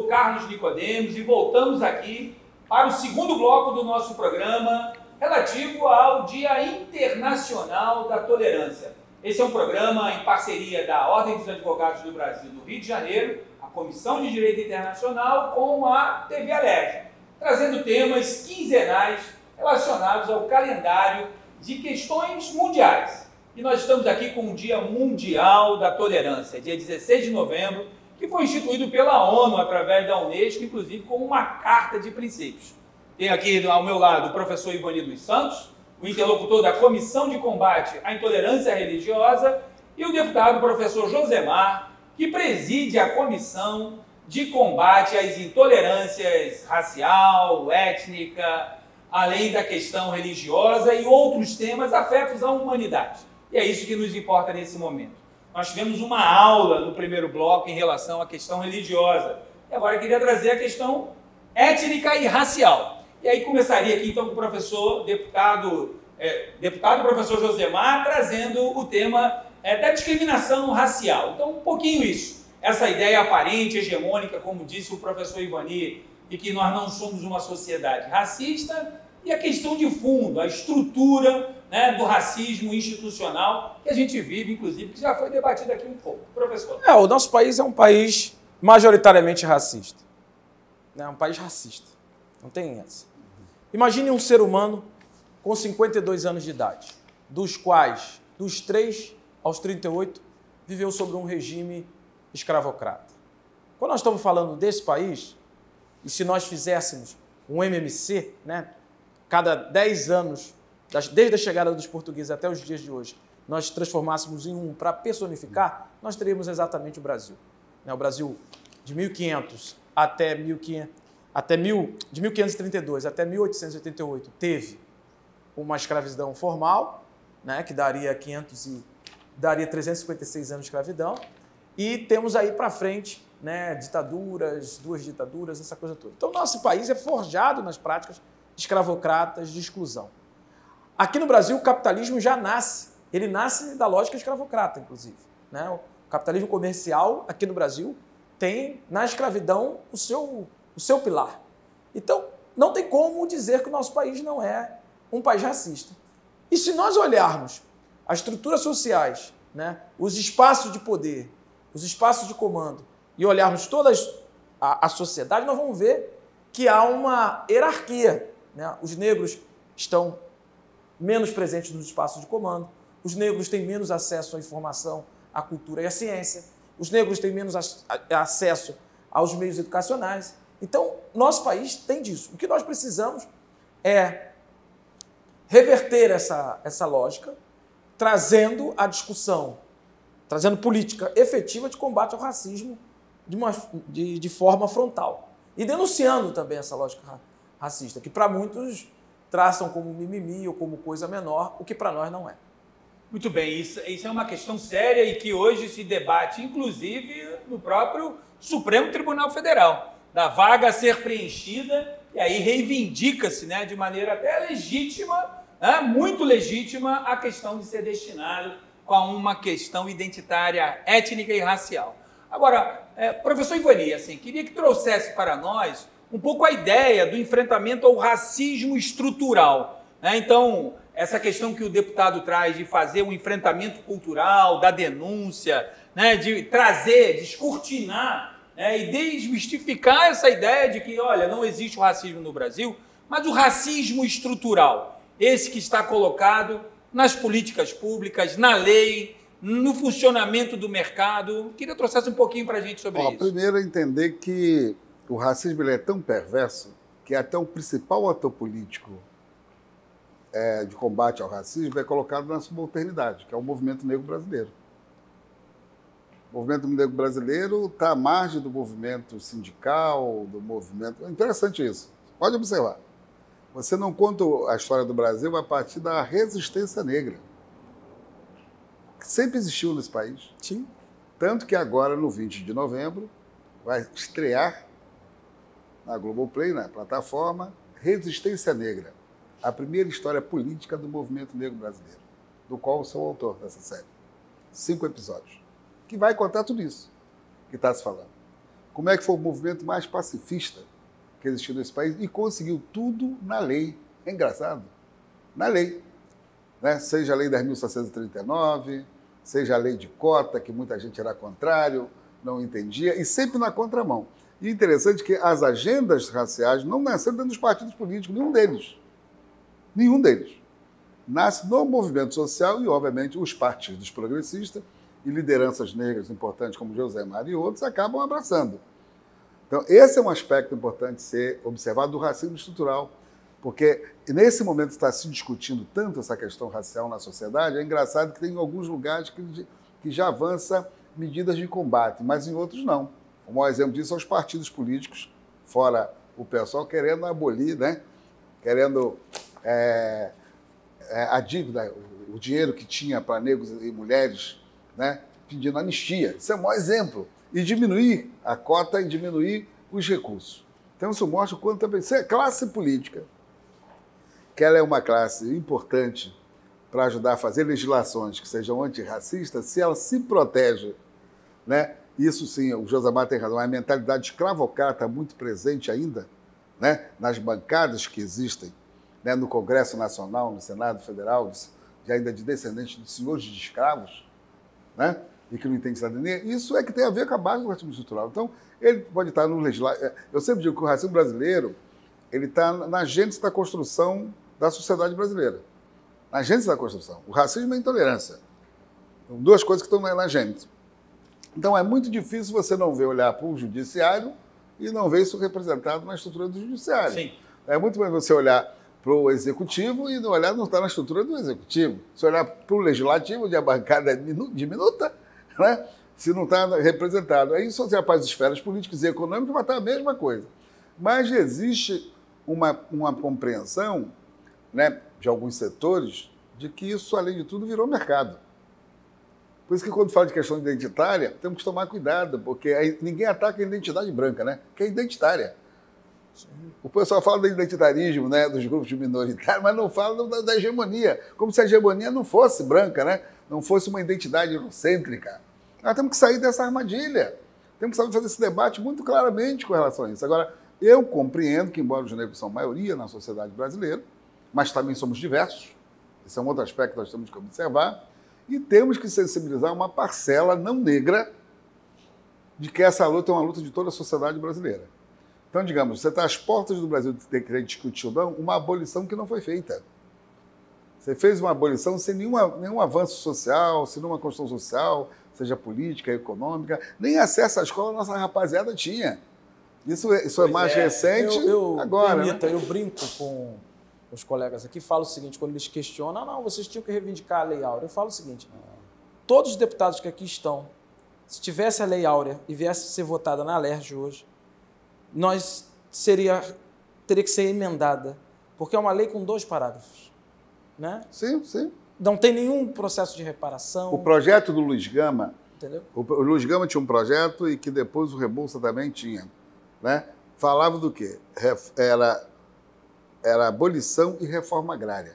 professor Carlos Nicodemos e voltamos aqui para o segundo bloco do nosso programa relativo ao Dia Internacional da Tolerância. Esse é um programa em parceria da Ordem dos Advogados do Brasil do Rio de Janeiro, a Comissão de Direito Internacional com a TV Alerj, trazendo temas quinzenais relacionados ao calendário de questões mundiais. E nós estamos aqui com o Dia Mundial da Tolerância, dia 16 de novembro, que foi instituído pela ONU através da Unesco, inclusive com uma carta de princípios. Tem aqui ao meu lado o professor Ivani dos Santos, o interlocutor da Comissão de Combate à Intolerância Religiosa, e o deputado professor Josemar, que preside a Comissão de Combate às Intolerâncias Racial, Étnica, além da questão religiosa e outros temas afetos à humanidade. E é isso que nos importa nesse momento. Nós tivemos uma aula no primeiro bloco em relação à questão religiosa. E agora eu queria trazer a questão étnica e racial. E aí começaria aqui então com o professor, deputado professor Josemar, trazendo o tema da discriminação racial. Então, um pouquinho isso. Essa ideia aparente, hegemônica, como disse o professor Ivani, de que nós não somos uma sociedade racista, e a questão de fundo, a estrutura, né, do racismo institucional que a gente vive, inclusive, que já foi debatido aqui um pouco. Professor. O nosso país é um país majoritariamente racista. É um país racista. Não tem essa. Imagine um ser humano com 52 anos de idade, dos quais, dos 3 aos 38, viveu sob um regime escravocrata. Quando nós estamos falando desse país, e se nós fizéssemos um MMC, né, cada 10 anos, desde a chegada dos portugueses até os dias de hoje, nós transformássemos em um para personificar, nós teríamos exatamente o Brasil. O Brasil de 1500 de 1532 até 1888 teve uma escravidão formal, né, que daria 356 anos de escravidão, e temos aí para frente, né, ditaduras, 2 ditaduras, essa coisa toda. Então, nosso país é forjado nas práticas escravocratas de exclusão. Aqui no Brasil, o capitalismo já nasce, ele nasce da lógica escravocrata, inclusive. Né? O capitalismo comercial, aqui no Brasil, tem na escravidão o seu pilar. Então, não tem como dizer que o nosso país não é um país racista. E se nós olharmos as estruturas sociais, né, os espaços de poder, os espaços de comando, e olharmos toda a sociedade, nós vamos ver que há uma hierarquia. Né? Os negros estão menos presentes nos espaços de comando, os negros têm menos acesso à informação, à cultura e à ciência, os negros têm menos acesso aos meios educacionais. Então, nosso país tem disso. O que nós precisamos é reverter essa lógica, trazendo a discussão, trazendo política efetiva de combate ao racismo de forma frontal. E denunciando também essa lógica racista, que para muitos traçam como mimimi ou como coisa menor, o que para nós não é. Muito bem, isso é uma questão séria e que hoje se debate, inclusive, no próprio Supremo Tribunal Federal, da vaga a ser preenchida, e aí reivindica-se, né, de maneira até legítima, né, muito legítima, a questão de ser destinado a uma questão identitária, étnica e racial. Agora, professor Ivani, assim, queria que trouxesse para nós um pouco a ideia do enfrentamento ao racismo estrutural. Né? Então, essa questão que o deputado traz de fazer um enfrentamento cultural, da denúncia, né? De trazer, descortinar, né? E desmistificar essa ideia de que, olha, não existe o racismo no Brasil, mas o racismo estrutural, esse que está colocado nas políticas públicas, na lei, no funcionamento do mercado. Queria que trouxesse um pouquinho para a gente sobre isso. Primeiro, entender que o racismo ele é tão perverso que até o principal ator político de combate ao racismo é colocado na subalternidade, que é o movimento negro brasileiro. O movimento negro brasileiro está à margem do movimento sindical, do movimento... É interessante isso. Pode observar. Você não conta a história do Brasil a partir da resistência negra, que sempre existiu nesse país. Sim. Tanto que agora, no 20 de novembro, vai estrear na Globoplay, na plataforma, Resistência Negra, a primeira história política do movimento negro brasileiro, do qual eu sou o autor dessa série. 5 episódios, que vai contar tudo isso que está se falando. como é que foi o movimento mais pacifista que existiu nesse país e conseguiu tudo na lei. É engraçado. Na lei. Né? Seja a lei 10.739, seja a lei de cota, que muita gente era contrário, não entendia, e sempre na contramão. E interessante que as agendas raciais não nasceram dentro dos partidos políticos, nenhum deles. Nenhum deles. Nasce no movimento social e, obviamente, os partidos progressistas e lideranças negras importantes como José Mário e outros acabam abraçando. Então, esse é um aspecto importante ser observado do racismo estrutural, porque nesse momento está se discutindo tanto essa questão racial na sociedade, é engraçado que tem alguns lugares que já avança medidas de combate, mas em outros não. O maior exemplo disso são os partidos políticos, fora o pessoal querendo abolir, né? Querendo a dívida, o dinheiro que tinha para negros e mulheres, né? Pedindo anistia. Isso é o maior exemplo. E diminuir a cota e diminuir os recursos. Então isso mostra o quanto também... A classe política, que ela é uma classe importante para ajudar a fazer legislações que sejam antirracistas, se ela se protege, né? Isso sim, o Josamar tem razão, a mentalidade escravocrata muito presente ainda, né? Nas bancadas que existem, né? No Congresso Nacional, no Senado Federal, ainda de descendentes de senhores de escravos, né? E que não entende cidadania, isso é que tem a ver com a base do racismo estrutural. Então, ele pode estar no legislativo. Eu sempre digo que o racismo brasileiro ele está na gênese da construção da sociedade brasileira. Na gênese da construção. O racismo é a intolerância. São duas coisas que estão na gênese. Então, é muito difícil você não ver olhar para o judiciário e não ver isso representado na estrutura do judiciário. Sim. É muito mais você olhar para o executivo e não está na estrutura do executivo. Se olhar para o legislativo, onde a bancada é diminuta, né? Se não está representado. Aí, se você vai para as esferas políticas e econômicas, vai estar a mesma coisa. Mas existe uma compreensão, né, de alguns setores de que isso, além de tudo, virou mercado. Por isso que, quando fala de questão identitária, temos que tomar cuidado, porque ninguém ataca a identidade branca, né? Que é identitária. O pessoal fala do identitarismo, né, dos grupos minoritários, mas não fala da hegemonia, como se a hegemonia não fosse branca, né? Não fosse uma identidade eurocêntrica. Nós temos que sair dessa armadilha. Temos que saber fazer esse debate muito claramente com relação a isso. Agora, eu compreendo que, embora os negros são maioria na sociedade brasileira, mas também somos diversos, esse é um outro aspecto que nós temos que observar, e temos que sensibilizar uma parcela não negra de que essa luta é uma luta de toda a sociedade brasileira. Então, digamos, você está às portas do Brasil de ter que discutir ou não uma abolição que não foi feita. Você fez uma abolição sem nenhum avanço social, sem nenhuma construção social, seja política, econômica, nem acesso à escola a nossa rapaziada tinha. Isso é mais recente agora. Permita, né? Eu brinco com os colegas aqui, falo o seguinte, quando eles questionam, não, vocês tinham que reivindicar a Lei Áurea. Eu falo o seguinte, todos os deputados que aqui estão, se tivesse a Lei Áurea e viesse a ser votada na LERJ hoje, teria que ser emendada, porque é uma lei com 2 parágrafos. Né? Sim, sim. Não tem nenhum processo de reparação. O projeto do Luiz Gama, entendeu? O Luiz Gama tinha um projeto e que depois o Rebouça também tinha. Né? Falava do quê? Era abolição e reforma agrária.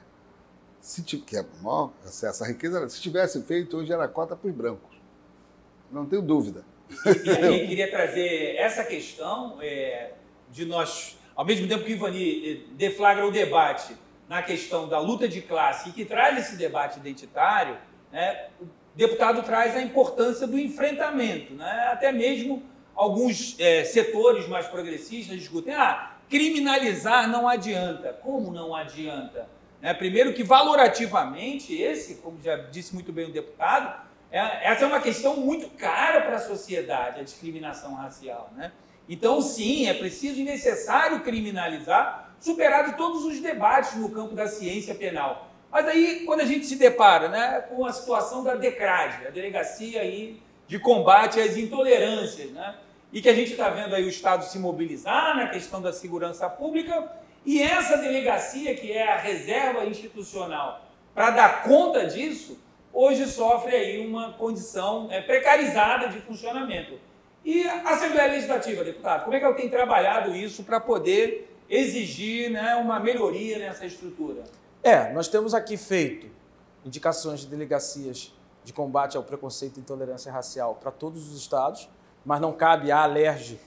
Essa riqueza, se tivesse feito, hoje era cota para os brancos. Não tenho dúvida. E aí, queria trazer essa questão de nós, ao mesmo tempo que o Ivani deflagra o debate na questão da luta de classe e que traz esse debate identitário, né, o deputado traz a importância do enfrentamento. Né? Até mesmo alguns setores mais progressistas discutem, criminalizar não adianta. Como não adianta? Primeiro que valorativamente, como já disse muito bem o deputado, essa é uma questão muito cara para a sociedade, a discriminação racial. Né? Então, sim, é preciso e necessário criminalizar, superado todos os debates no campo da ciência penal. Mas aí, quando a gente se depara, né, com a situação da DECRAD, a Delegacia aí de Combate às Intolerâncias, né, e que a gente está vendo aí o Estado se mobilizar na questão da segurança pública, e essa delegacia, que é a reserva institucional para dar conta disso, hoje sofre aí uma condição precarizada de funcionamento. E a Assembleia Legislativa, deputado, como é que ela tem trabalhado isso para poder exigir, né, uma melhoria nessa estrutura? Nós temos aqui feito indicações de delegacias de combate ao preconceito e intolerância racial para todos os estados, mas não cabe à LERJ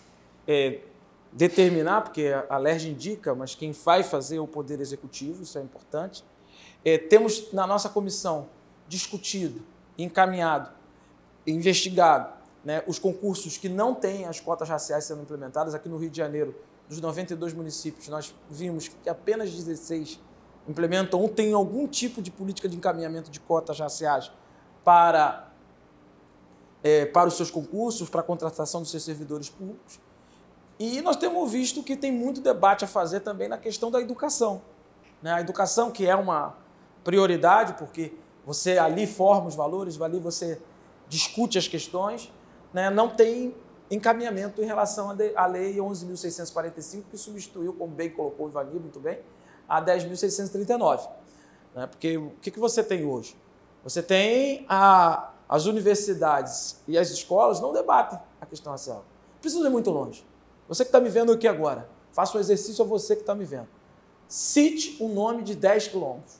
determinar, porque a LERJ indica, mas quem vai fazer é o Poder Executivo, isso é importante. Temos na nossa comissão discutido, encaminhado, investigado, né, os concursos que não têm as cotas raciais sendo implementadas. Aqui no Rio de Janeiro, dos 92 municípios, nós vimos que apenas 16 implementam ou têm algum tipo de política de encaminhamento de cotas raciais para os seus concursos, para a contratação dos seus servidores públicos. E nós temos visto que tem muito debate a fazer também na questão da educação, né? A educação, que é uma prioridade, porque você ali forma os valores, ali você discute as questões, né? Não tem encaminhamento em relação à Lei 11.645, que substituiu, como bem colocou o Ivanildo muito bem, a 10.639. Né? Porque o que você tem hoje? Você tem as universidades e as escolas não debatem a questão racial. Não precisa ir muito longe. Você que está me vendo aqui agora, faça um exercício a você que está me vendo. Cite o nome de 10 quilombos.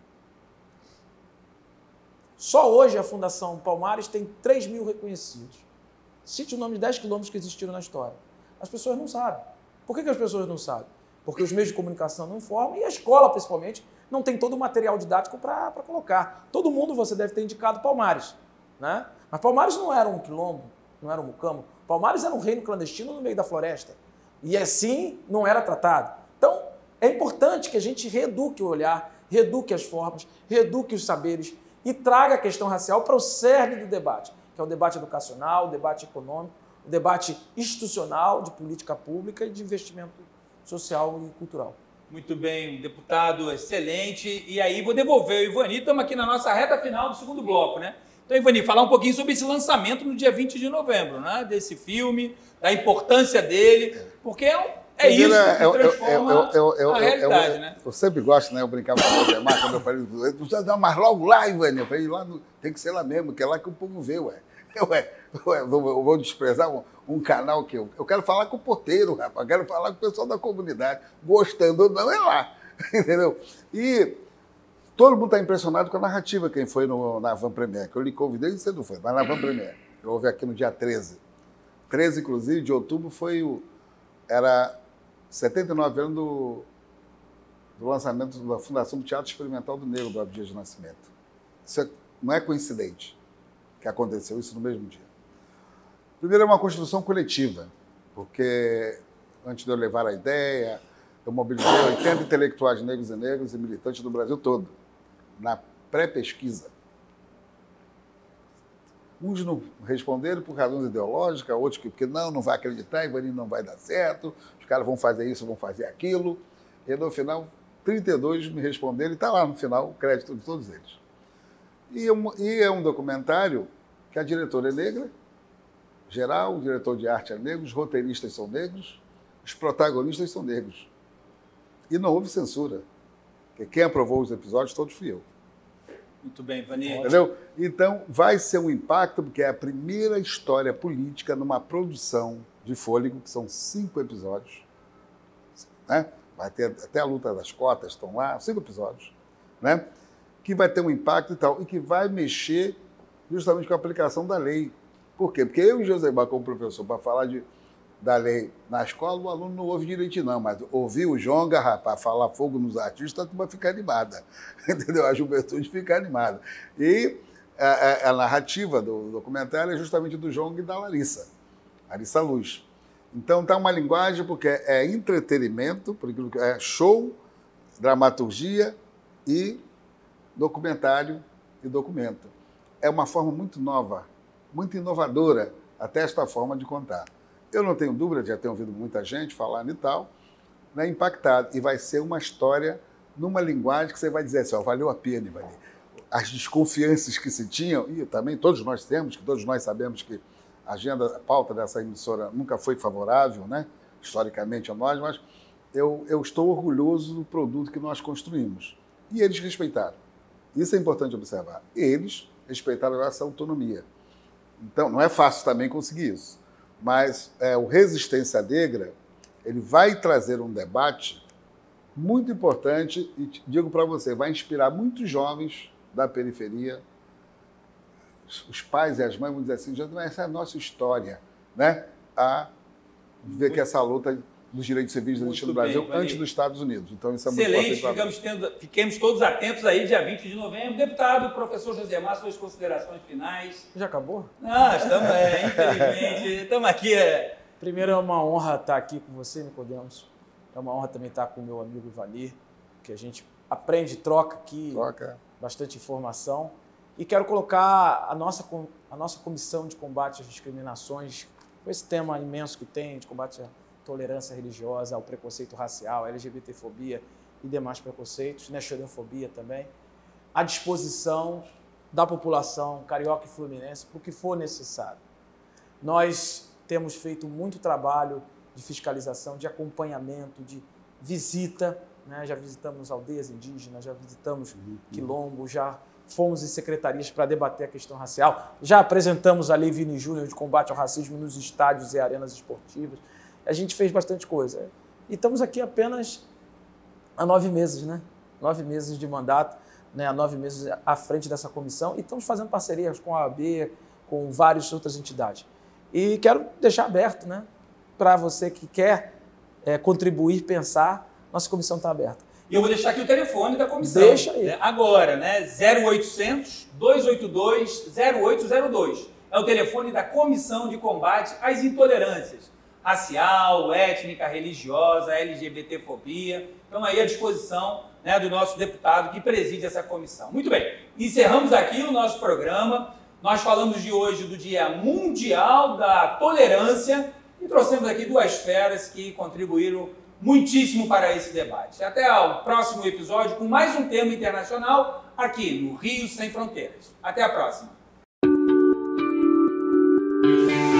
Só hoje a Fundação Palmares tem 3.000 reconhecidos. Cite o nome de 10 quilombos que existiram na história. As pessoas não sabem. Por que as pessoas não sabem? Porque os meios de comunicação não informam e a escola, principalmente, não tem todo o material didático para colocar. Todo mundo você deve ter indicado Palmares, né? Mas Palmares não era um quilombo, não era um mucamo. Palmares era um reino clandestino no meio da floresta. E assim não era tratado. Então, é importante que a gente reeduque o olhar, reeduque as formas, reeduque os saberes e traga a questão racial para o cerne do debate, que é o debate educacional, o debate econômico, o debate institucional de política pública e de investimento social e cultural. Muito bem, deputado, excelente. E aí vou devolver o Ivani, estamos aqui na nossa reta final do segundo bloco, né? Então, Ivani, falar um pouquinho sobre esse lançamento no dia 20 de novembro, né? Desse filme, da importância dele, porque é isso que transforma a realidade, né? Eu sempre gosto, né? Eu brincava com o Valdemar quando eu falei, mas logo lá, Ivani. Eu falei, lá tem que ser lá mesmo, que é lá que o povo vê, ué. Eu vou desprezar um canal que eu quero falar com o porteiro, rapaz, eu quero falar com o pessoal da comunidade. Gostando ou não, é lá. Entendeu? E todo mundo está impressionado com a narrativa, quem foi na Van Premier, que eu lhe convidei e você não foi, mas na Van Premier. Eu ouvi aqui no dia 13. 13, inclusive, de outubro, era 79 anos do lançamento da Fundação do Teatro Experimental do Negro, do Abdias de Nascimento. Isso não é coincidente que aconteceu isso no mesmo dia. Primeiro, é uma construção coletiva, porque antes de eu levar a ideia, eu mobilizei 80 intelectuais negros e militantes do Brasil todo, na pré-pesquisa. Uns não responderam por razões ideológicas, outros porque não vai acreditar, Ivani não vai dar certo, os caras vão fazer isso, vão fazer aquilo. E no final, 32 me responderam, e está lá no final o crédito de todos eles. E é um documentário que a diretora é negra, geral, o diretor de arte é negro, os roteiristas são negros, os protagonistas são negros. E não houve censura, porque quem aprovou os episódios todos fui eu. Muito bem, Ivani. Entendeu? Então, vai ser um impacto, porque é a primeira história política numa produção de fôlego, que são 5 episódios. Né? Vai ter até a luta das cotas, estão lá, 5 episódios. Né? Que vai ter um impacto e tal, e que vai mexer justamente com a aplicação da lei. Por quê? Porque eu e Josemar, como professor, para falar da lei na escola, o aluno não ouve direitinho, não, mas ouvir o Jonga, rapaz, falar fogo nos artistas, a turma fica animada, entendeu? A juventude fica animada. E a narrativa do documentário é justamente do Jonga e da Larissa Luz. Então, tá uma linguagem, porque é entretenimento, por aquilo que é show, dramaturgia e documentário e documento. É uma forma muito nova, muito inovadora, até esta forma de contar. Eu não tenho dúvida, já tenho ouvido muita gente falando e tal, né, impactado. E vai ser uma história numa linguagem que você vai dizer assim, ó, valeu a pena, Ivani. As desconfianças que se tinham, e também todos nós temos, que todos nós sabemos que a pauta dessa emissora nunca foi favorável, né, historicamente a nós, mas eu estou orgulhoso do produto que nós construímos. E eles respeitaram. Isso é importante observar. Eles respeitaram essa autonomia. Então, não é fácil também conseguir isso. Mas o Resistência Negra, ele vai trazer um debate muito importante e digo para você, vai inspirar muitos jovens da periferia. Os pais e as mães vão dizer assim, essa é a nossa história, né? A ver que essa luta dos direitos civis existe no Brasil antes dos Estados Unidos. Então, isso é muito importante. Fiquemos todos atentos aí, dia 20 de novembro. Deputado, professor Josemar, suas considerações finais. Já acabou? Não, estamos, infelizmente, estamos aqui. Primeiro, é uma honra estar aqui com você, Nicodemos. É uma honra também estar com o meu amigo Ivanir, que a gente aprende, troca aqui bastante informação. E quero colocar a nossa comissão de combate às discriminações, com esse tema imenso que tem, de combate à tolerância religiosa, ao preconceito racial, à LGBTfobia e demais preconceitos, né, xenofobia também, à disposição da população carioca e fluminense para o que for necessário. Nós temos feito muito trabalho de fiscalização, de acompanhamento, de visita, né? Já visitamos aldeias indígenas, já visitamos quilombo, já fomos em secretarias para debater a questão racial, já apresentamos a Lei Vini Júnior de combate ao racismo nos estádios e arenas esportivas. A gente fez bastante coisa. E estamos aqui apenas há 9 meses, né? 9 meses de mandato, né? Há 9 meses à frente dessa comissão e estamos fazendo parcerias com a OAB, com várias outras entidades. E quero deixar aberto, né? Para você que quer contribuir, pensar, nossa comissão está aberta. E eu vou deixar aqui o telefone da comissão. Deixa aí. Agora, né? 0800 282 0802. É o telefone da Comissão de Combate às Intolerâncias racial, étnica, religiosa, LGBTfobia. Então, aí à disposição, né, do nosso deputado que preside essa comissão. Muito bem, encerramos aqui o nosso programa. Nós falamos de hoje do Dia Mundial da Tolerância e trouxemos aqui 2 feras que contribuíram muitíssimo para esse debate. Até o próximo episódio com mais um tema internacional aqui no Rio Sem Fronteiras. Até a próxima.